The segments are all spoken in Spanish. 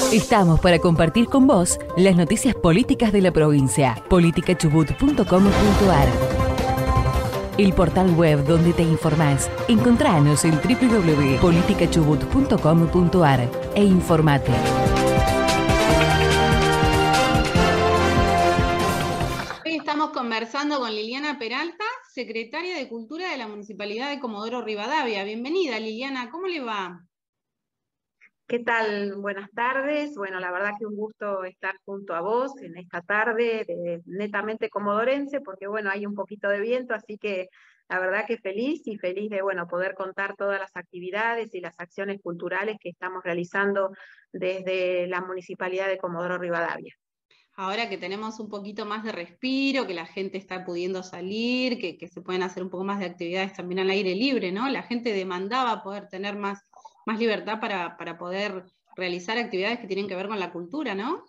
Estamos para compartir con vos las noticias políticas de la provincia. Politicachubut.com.ar, el portal web donde te informás. Encontranos en www.politicachubut.com.ar e informate. Hoy estamos conversando con Liliana Peralta, secretaria de Cultura de la Municipalidad de Comodoro Rivadavia. Bienvenida, Liliana, ¿cómo le va? ¿Qué tal? Buenas tardes. Bueno, la verdad que un gusto estar junto a vos en esta tarde netamente comodorense, porque bueno, hay un poquito de viento, así que la verdad que feliz de bueno, poder contar todas las actividades y las acciones culturales que estamos realizando desde la Municipalidad de Comodoro Rivadavia. Ahora que tenemos un poquito más de respiro, que la gente está pudiendo salir, que se pueden hacer un poco más de actividades también al aire libre, ¿no? La gente demandaba poder tener más libertad para poder realizar actividades que tienen que ver con la cultura, ¿no?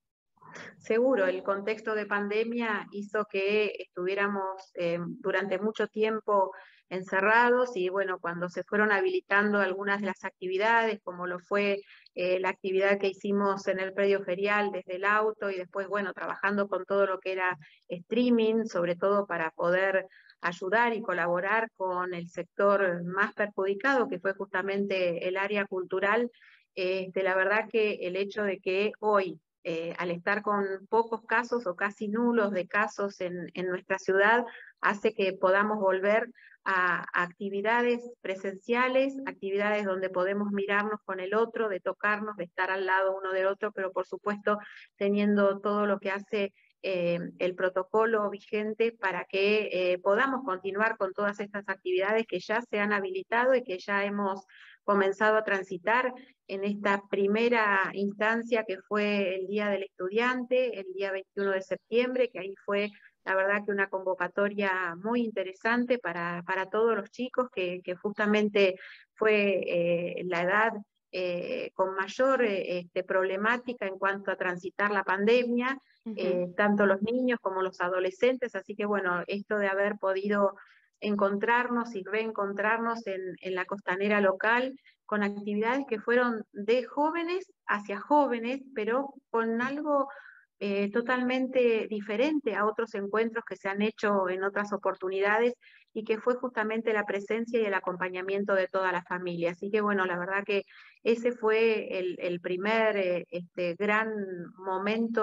Seguro, el contexto de pandemia hizo que estuviéramos durante mucho tiempo encerrados y bueno, cuando se fueron habilitando algunas de las actividades, como lo fue la actividad que hicimos en el predio ferial desde el auto y después, bueno, trabajando con todo lo que era streaming, sobre todo para poder ayudar y colaborar con el sector más perjudicado, que fue justamente el área cultural. La verdad que el hecho de que hoy al estar con pocos casos o casi nulos de casos en nuestra ciudad, hace que podamos volver a actividades presenciales, actividades donde podemos mirarnos con el otro, de tocarnos, de estar al lado uno del otro, pero por supuesto teniendo todo lo que hace el protocolo vigente para que podamos continuar con todas estas actividades que ya se han habilitado y que ya hemos comenzado a transitar en esta primera instancia que fue el Día del Estudiante, el día 21 de septiembre, que ahí fue la verdad que una convocatoria muy interesante para todos los chicos, que justamente fue la edad con mayor problemática en cuanto a transitar la pandemia, tanto los niños como los adolescentes, así que bueno, esto de haber podido encontrarnos y reencontrarnos en la costanera local con actividades que fueron de jóvenes hacia jóvenes, pero con algo totalmente diferente a otros encuentros que se han hecho en otras oportunidades y que fue justamente la presencia y el acompañamiento de toda la familia. Así que bueno, la verdad que ese fue el primer gran momento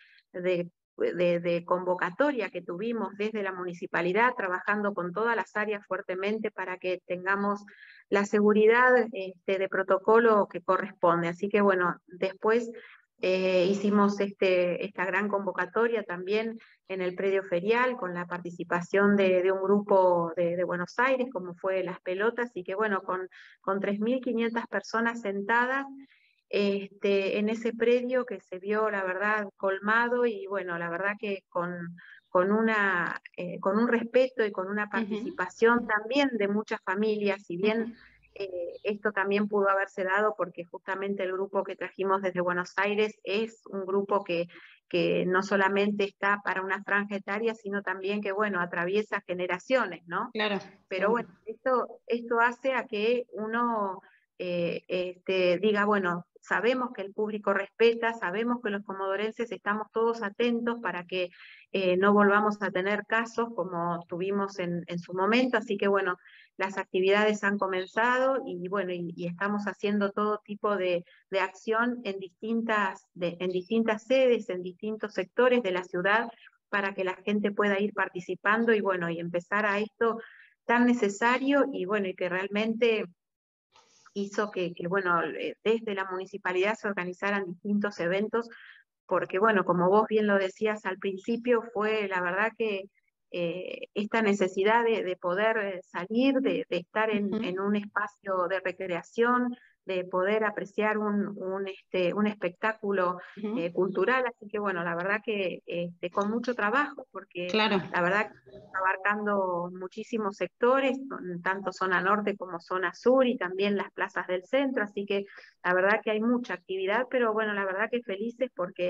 de convocatoria que tuvimos desde la municipalidad, trabajando con todas las áreas fuertemente para que tengamos la seguridad de protocolo que corresponde. Así que bueno, después hicimos esta gran convocatoria también en el predio ferial con la participación de un grupo de Buenos Aires, como fue Las Pelotas, y que bueno, con 3.500 personas sentadas en ese predio que se vio, la verdad, colmado y bueno, la verdad que con un respeto y con una participación también de muchas familias, si bien esto también pudo haberse dado porque justamente el grupo que trajimos desde Buenos Aires es un grupo que no solamente está para una franja etaria, sino también que, bueno, atraviesa generaciones, ¿no? Claro. Pero bueno, esto hace a que uno diga, bueno, sabemos que el público respeta, sabemos que los comodorenses estamos todos atentos para que no volvamos a tener casos como tuvimos en su momento, así que bueno, las actividades han comenzado y bueno, y estamos haciendo todo tipo de acción en distintas sedes, en distintos sectores de la ciudad, para que la gente pueda ir participando y bueno, y empezar a esto tan necesario y bueno, y que realmente hizo que bueno, desde la municipalidad se organizaran distintos eventos, porque bueno, como vos bien lo decías al principio, fue la verdad que esta necesidad de poder salir, de estar en un espacio de recreación, de poder apreciar un espectáculo cultural, así que bueno, la verdad que con mucho trabajo, porque Claro. la verdad que estamos abarcando muchísimos sectores, tanto zona norte como zona sur y también las plazas del centro, así que la verdad que hay mucha actividad, pero bueno, la verdad que felices porque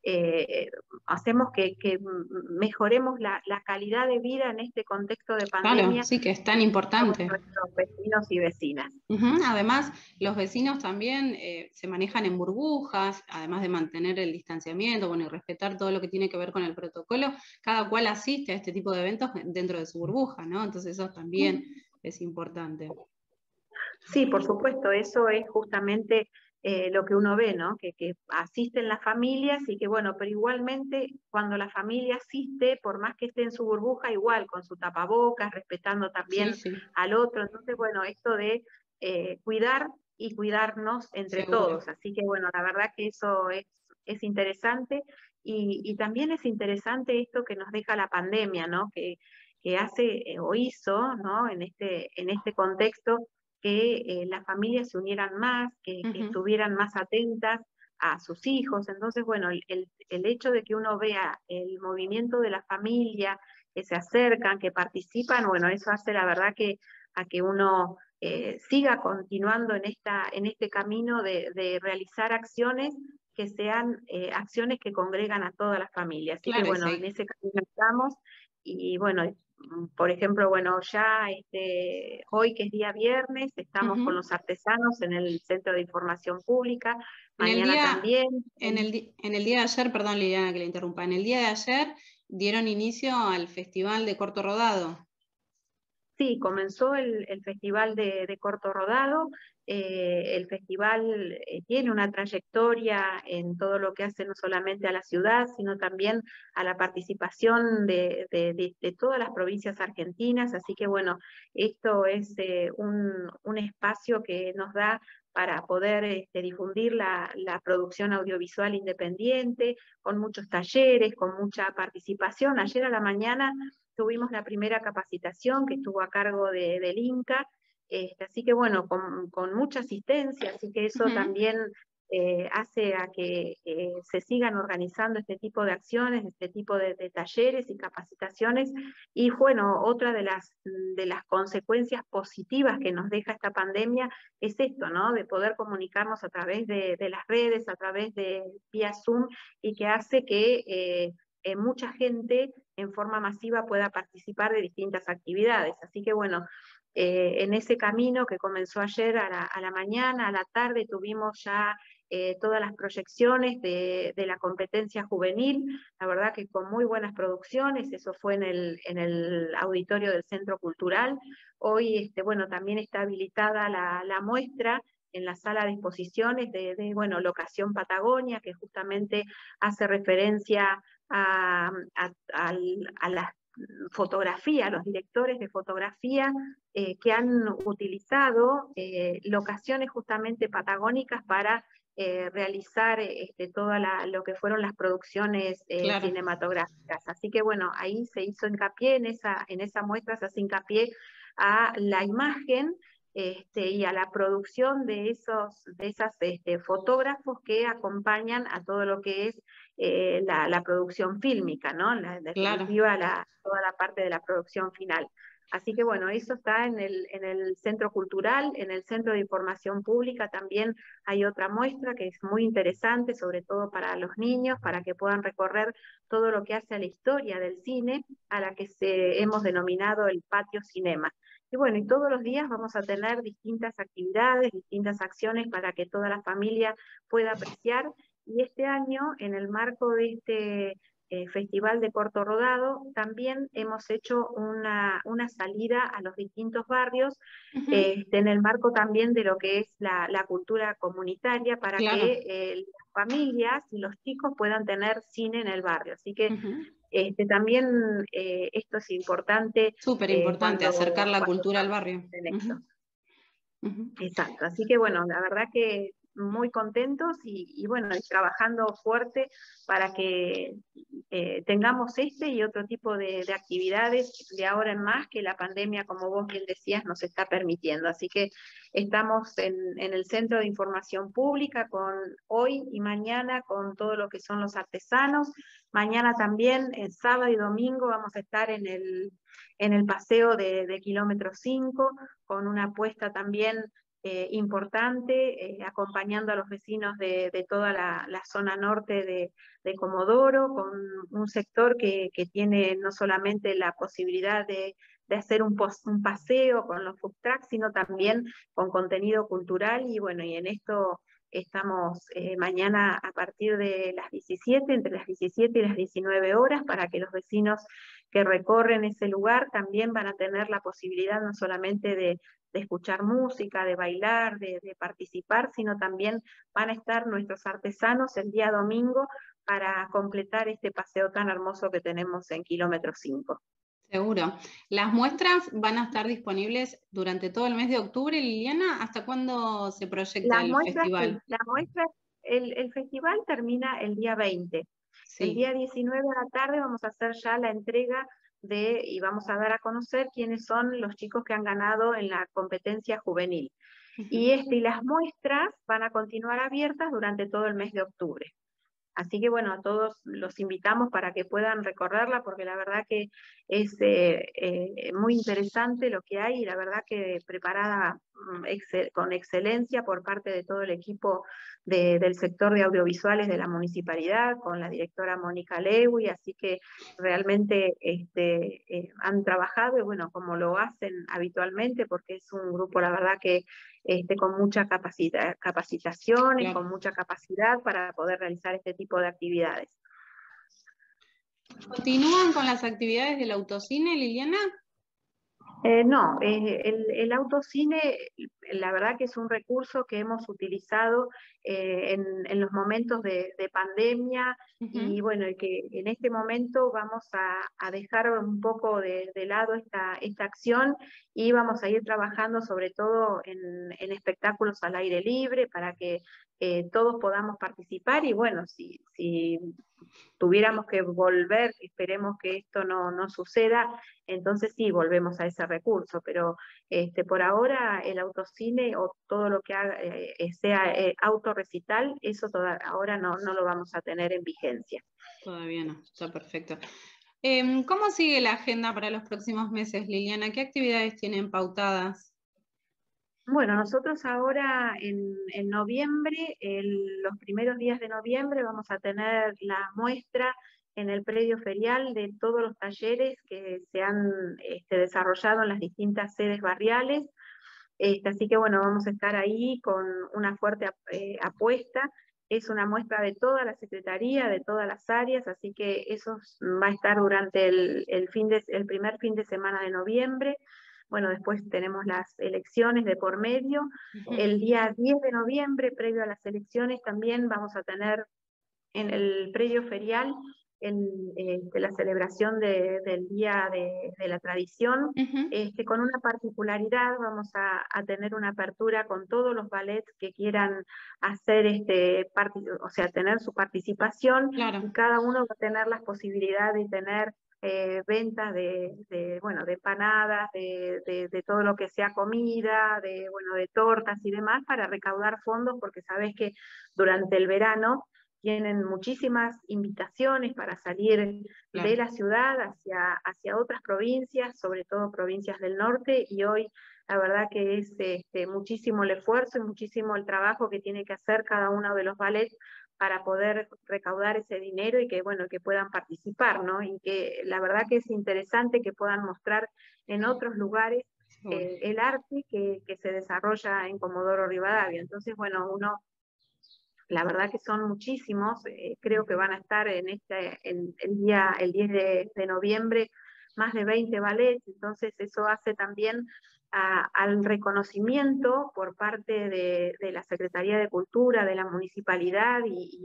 hacemos que mejoremos la calidad de vida en este contexto de Claro, pandemia sí que es tan con importante. nuestros vecinos y vecinas. Además, los vecinos también se manejan en burbujas, además de mantener el distanciamiento, bueno, y respetar todo lo que tiene que ver con el protocolo, cada cual asiste a este tipo de eventos dentro de su burbuja, ¿no? Entonces eso también es importante. Sí, por supuesto, eso es justamente lo que uno ve, ¿no? Que asisten las familias y que, bueno, pero igualmente cuando la familia asiste, por más que esté en su burbuja, igual, con su tapabocas, respetando también Sí, sí, al otro. Entonces, bueno, esto de cuidar y cuidarnos entre seguro. todos. Así que, bueno, la verdad que eso es interesante y también es interesante esto que nos deja la pandemia, ¿no? Que hace o hizo, ¿no? En este contexto que las familias se unieran más, que estuvieran más atentas a sus hijos. Entonces, bueno, el hecho de que uno vea el movimiento de la familia, que se acercan, que participan, bueno, eso hace la verdad que a que uno siga continuando en este camino de realizar acciones que sean acciones que congregan a toda la familia. Así que Claro, bueno, en ese camino estamos y bueno, por ejemplo, bueno, ya hoy que es día viernes, estamos con los artesanos en el Centro de Información Pública, En el mañana día, también. en el día de ayer, perdón Liliana que le interrumpa, en el día de ayer dieron inicio al Festival de Corto Rodado. Sí, comenzó el Festival de Corto Rodado. El festival tiene una trayectoria en todo lo que hace no solamente a la ciudad, sino también a la participación de todas las provincias argentinas. Así que bueno, esto es un espacio que nos da para poder difundir la producción audiovisual independiente, con muchos talleres, con mucha participación. Ayer a la mañana tuvimos la primera capacitación que estuvo a cargo del INCA, así que bueno, con mucha asistencia, así que eso también hace a que se sigan organizando este tipo de acciones, este tipo de talleres y capacitaciones, y bueno, otra de las consecuencias positivas que nos deja esta pandemia es esto, ¿no? De poder comunicarnos a través de las redes, a través de vía Zoom, y que hace que mucha gente en forma masiva pueda participar de distintas actividades. Así que bueno, en ese camino que comenzó ayer a la mañana, a la tarde, tuvimos ya todas las proyecciones de la competencia juvenil, la verdad que con muy buenas producciones. Eso fue en el auditorio del Centro Cultural. Hoy, bueno, también está habilitada la muestra en la sala de exposiciones bueno, Locación Patagonia, que justamente hace referencia a la fotografía, a los directores de fotografía que han utilizado locaciones justamente patagónicas para realizar todo lo que fueron las producciones Claro. cinematográficas. Así que bueno, ahí se hizo hincapié en esa muestra, se hace hincapié a la imagen y a la producción de esas fotógrafos que acompañan a todo lo que es la producción fílmica, ¿no? En definitiva, toda la parte de la producción final. Así que bueno, eso está en el Centro Cultural. En el Centro de Información Pública también hay otra muestra que es muy interesante, sobre todo para los niños, para que puedan recorrer todo lo que hace a la historia del cine, a la que hemos denominado el Patio Cinema. Y bueno, y todos los días vamos a tener distintas actividades, distintas acciones para que toda la familia pueda apreciar. Y este año, en el marco de este Festival de Corto Rodado, también hemos hecho una salida a los distintos barrios, en el marco también de lo que es la cultura comunitaria, para que las familias y los chicos puedan tener cine en el barrio. Así que también esto es importante. Súper importante, acercar la cuando cultura al barrio. Exacto, así que bueno, la verdad que muy contentos y bueno, y trabajando fuerte para que tengamos este y otro tipo de actividades de ahora en más, que la pandemia, como vos bien decías, nos está permitiendo. Así que estamos en el Centro de Información Pública hoy y mañana con todo lo que son los artesanos. Mañana también, el sábado y domingo, vamos a estar en el paseo de kilómetro 5, con una apuesta también importante, acompañando a los vecinos de toda la zona norte de Comodoro, con un sector que tiene no solamente la posibilidad de hacer un paseo con los food trucks, sino también con contenido cultural, y bueno, y en esto estamos mañana a partir de las 17, entre las 17 y las 19 horas, para que los vecinos que recorren ese lugar también van a tener la posibilidad no solamente de escuchar música, de bailar, de participar, sino también van a estar nuestros artesanos el día domingo para completar este paseo tan hermoso que tenemos en kilómetro 5. Seguro. ¿Las muestras van a estar disponibles durante todo el mes de octubre, Liliana? ¿Hasta cuándo se proyecta el festival? Sí, el festival termina el día 20. Sí. El día 19 de la tarde vamos a hacer ya la entrega y vamos a dar a conocer quiénes son los chicos que han ganado en la competencia juvenil. Y las muestras van a continuar abiertas durante todo el mes de octubre. Así que bueno, a todos los invitamos para que puedan recorrerla, porque la verdad que es muy interesante lo que hay, y la verdad que preparada con excelencia por parte de todo el equipo del sector de audiovisuales de la municipalidad, con la directora Mónica Lewy, así que realmente han trabajado, y bueno, como lo hacen habitualmente, porque es un grupo, la verdad que con mucha capacitación y con mucha capacidad para poder realizar este tipo de actividades. ¿Continúan con las actividades del autocine, Liliana? No, el autocine, la verdad que es un recurso que hemos utilizado en los momentos de pandemia, y bueno, y que en este momento vamos a dejar un poco de lado esta acción, y vamos a ir trabajando sobre todo en espectáculos al aire libre para que todos podamos participar. Y bueno, si tuviéramos que volver, esperemos que esto no suceda, entonces sí, volvemos a ese recurso, pero por ahora el autocine o todo lo que haga, sea autorrecital, eso ahora no lo vamos a tener en vigencia. Todavía no, está perfecto. ¿Cómo sigue la agenda para los próximos meses, Liliana? ¿Qué actividades tienen pautadas? Bueno, nosotros ahora en noviembre, los primeros días de noviembre, vamos a tener la muestra en el predio ferial de todos los talleres que se han desarrollado en las distintas sedes barriales. Así que bueno, vamos a estar ahí con una fuerte apuesta. Es una muestra de toda la Secretaría, de todas las áreas, así que eso va a estar durante el primer fin de semana de noviembre. Bueno, después tenemos las elecciones de por medio. El día 10 de noviembre, previo a las elecciones, también vamos a tener en el predio ferial la celebración del Día de la Tradición, con una particularidad. Vamos a tener una apertura con todos los ballets que quieran hacer, o sea, tener su participación, y cada uno va a tener las posibilidades de tener ventas de empanadas, de todo lo que sea comida, de tortas y demás, para recaudar fondos, porque sabés que durante el verano tienen muchísimas invitaciones para salir de la ciudad hacia otras provincias, sobre todo provincias del norte, y hoy la verdad que es muchísimo el esfuerzo y muchísimo el trabajo que tiene que hacer cada uno de los ballets para poder recaudar ese dinero, y que bueno, que puedan participar, ¿no? Y que la verdad que es interesante que puedan mostrar en otros lugares el arte que se desarrolla en Comodoro Rivadavia. Entonces, bueno, la verdad que son muchísimos, creo que van a estar el 10 de noviembre, más de 20 ballets, entonces eso hace también al reconocimiento por parte de la Secretaría de Cultura, de la Municipalidad,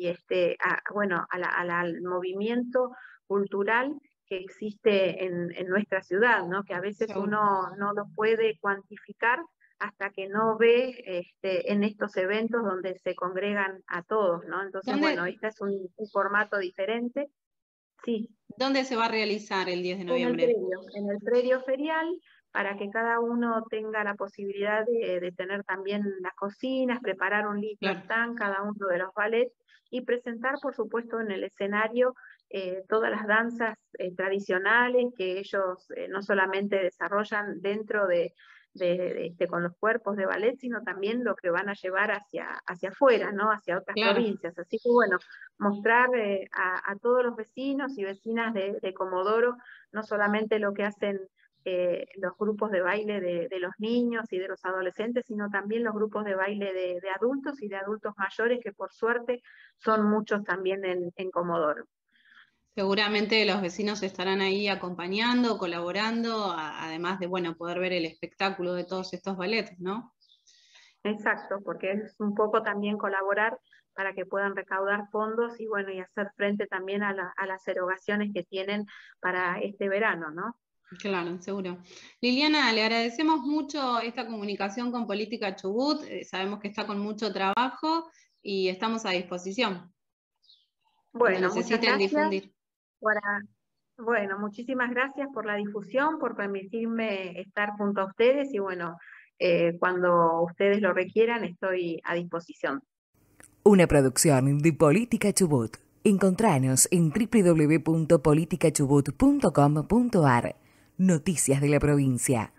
al movimiento cultural que existe en nuestra ciudad, ¿no? Que a veces uno no lo puede cuantificar hasta que no ve en estos eventos donde se congregan a todos, ¿no? Entonces, bueno, este es un formato diferente. Sí. ¿Dónde se va a realizar el 10 de noviembre? En el predio ferial, para que cada uno tenga la posibilidad de tener también las cocinas, preparar un lindo stand, cada uno de los ballets, y presentar, por supuesto, en el escenario todas las danzas tradicionales que ellos no solamente desarrollan dentro de con los cuerpos de ballet, sino también lo que van a llevar hacia afuera, ¿no? Hacia otras provincias. Así que bueno, mostrar a todos los vecinos y vecinas de Comodoro, no solamente lo que hacen los grupos de baile de los niños y de los adolescentes, sino también los grupos de baile de adultos y de adultos mayores, que por suerte son muchos también en Comodoro. Seguramente los vecinos estarán ahí acompañando, colaborando, además de, bueno, poder ver el espectáculo de todos estos ballets, ¿no? Exacto, porque es un poco también colaborar para que puedan recaudar fondos y bueno, y hacer frente también a las erogaciones que tienen para este verano, ¿no? Claro, seguro. Liliana, le agradecemos mucho esta comunicación con Política Chubut, sabemos que está con mucho trabajo y estamos a disposición. Bueno, muchas gracias. Difundir. Bueno, muchísimas gracias por la difusión, por permitirme estar junto a ustedes y bueno, cuando ustedes lo requieran estoy a disposición. Una producción de Política Chubut. Encontranos en www.politicachubut.com.ar. Noticias de la provincia.